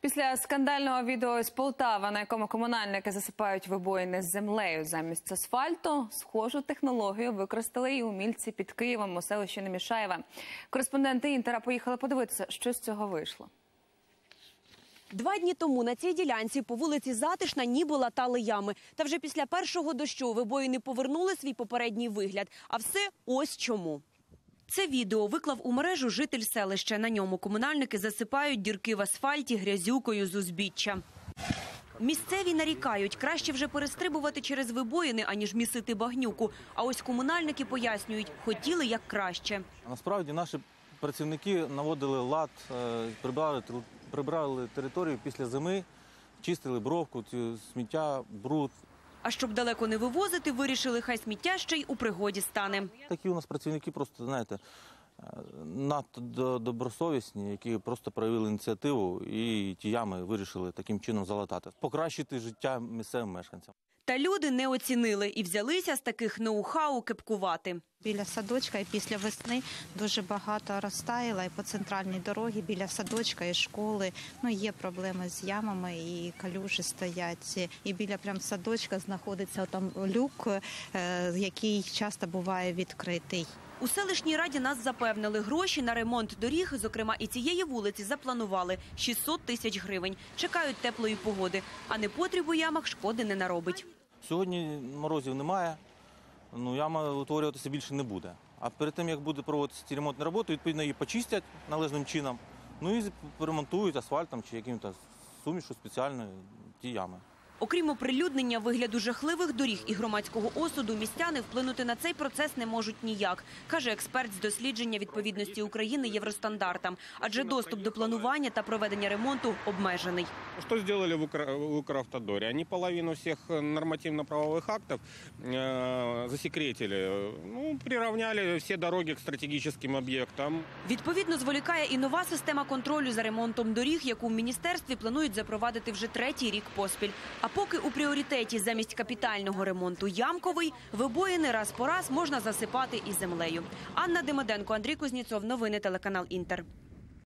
Після скандального відео з Полтави, на якому комунальники засипають вибоїни з землею замість асфальту, схожу технологію використали і умільці під Києвом у селищі Немішаєве. Кореспонденти «Інтера» поїхали подивитися, що з цього вийшло. 2 дні тому на цій ділянці по вулиці Затишна ніби латали ями. Та вже після першого дощу вибоїни повернули свій попередній вигляд. А все ось чому. Це відео виклав у мережу житель селища. На ньому комунальники засипають дірки в асфальті грязюкою з узбіччя. Місцеві нарікають, краще вже перестрибувати через вибоїни, аніж місити багнюку. А ось комунальники пояснюють, хотіли як краще. Насправді наші працівники наводили лад, прибрали територію після зими, чистили бровку, сміття, бруд. А щоб далеко не вивозити, вирішили, хай сміття ще й у пригоді стане. Такі у нас працівники просто, знаєте, надто добросовісні, які просто проявили ініціативу і ті ями вирішили таким чином залатати. Покращити життя місцевим мешканцям. Та люди не оцінили і взялися з таких ноу-хау кепкувати. Біля садочка і після весни дуже багато розтаяло, і по центральній дорогі біля садочка і школи є проблеми з ямами, і калюжі стоять. І біля прям садочка знаходиться там люк, який часто буває відкритий. У селищній раді нас запевнили, гроші на ремонт доріг, зокрема і цієї вулиці, запланували 600 тисяч гривень. Чекають теплої погоди, а непотріб у ямах шкоди не наробить. Сьогодні морозів немає, яма утворюватися більше не буде. А перед тим, як буде проводитися ці ремонтні роботи, відповідно її почистять належним чином, і поремонтують асфальтом чи яким-то сумішу спеціальною ті ями. Окрім оприлюднення вигляду жахливих доріг і громадського осуду, містяни вплинути на цей процес не можуть ніяк, каже експерт з дослідження відповідності України євростандартам. Адже доступ до планування та проведення ремонту обмежений. Що зробили в Укравтодорі? Вони половину всіх нормативно-правових актів засекретили, прирівняли всі дороги к стратегічним об'єктам. Відповідно, зволікає і нова система контролю за ремонтом доріг, яку в міністерстві планують запровадити вже 3-й рік поспіль. А поки у пріоритеті замість капітального ремонту ямковий, вибоїни раз по раз можна засипати і землею. Анна Демиденко, Андрій Кузніцов. Новини телеканал «Інтер».